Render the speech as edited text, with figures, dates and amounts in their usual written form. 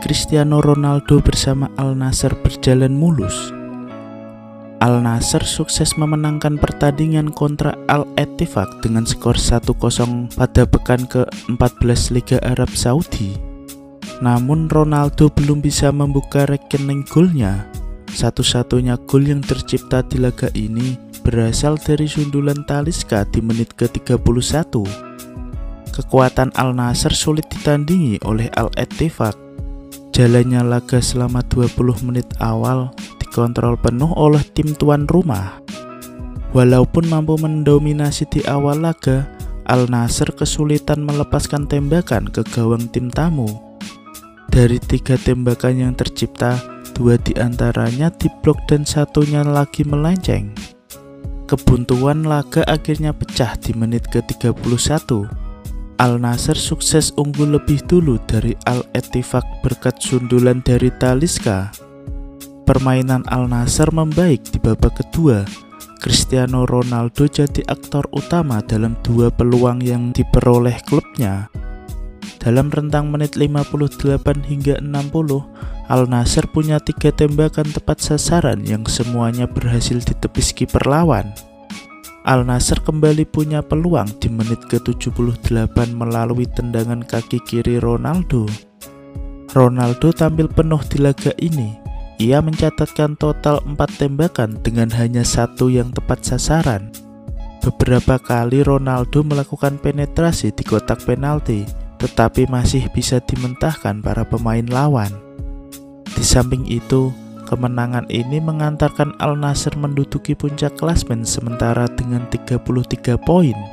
Cristiano Ronaldo bersama Al Nassr berjalan mulus. Al Nassr sukses memenangkan pertandingan kontra Al-Ettifaq dengan skor 1-0 pada pekan ke-14 Liga Arab Saudi. Namun Ronaldo belum bisa membuka rekening golnya. Satu-satunya gol yang tercipta di laga ini berasal dari sundulan Talisca di menit ke-31. Kekuatan Al Nassr sulit ditandingi oleh Al-Ettifaq. Jalannya laga selama 20 menit awal dikontrol penuh oleh tim tuan rumah. Walaupun mampu mendominasi di awal laga, Al Nassr kesulitan melepaskan tembakan ke gawang tim tamu. Dari 3 tembakan yang tercipta, 2 diantaranya diblok dan satunya lagi melenceng. Kebuntuan laga akhirnya pecah di menit ke-31. Al Nassr sukses unggul lebih dulu dari Al-Ettifaq berkat sundulan dari Talisca. Permainan Al Nassr membaik di babak kedua. Cristiano Ronaldo jadi aktor utama dalam 2 peluang yang diperoleh klubnya. Dalam rentang menit 58 hingga 60, Al Nassr punya 3 tembakan tepat sasaran yang semuanya berhasil ditepis kiper lawan. Al Nassr kembali punya peluang di menit ke-78 melalui tendangan kaki kiri Ronaldo. Ronaldo tampil penuh di laga ini. Ia mencatatkan total 4 tembakan dengan hanya 1 yang tepat sasaran. Beberapa kali Ronaldo melakukan penetrasi di kotak penalti, tetapi masih bisa dimentahkan para pemain lawan. Di samping itu, kemenangan ini mengantarkan Al Nassr menduduki puncak klasemen sementara dengan 33 poin.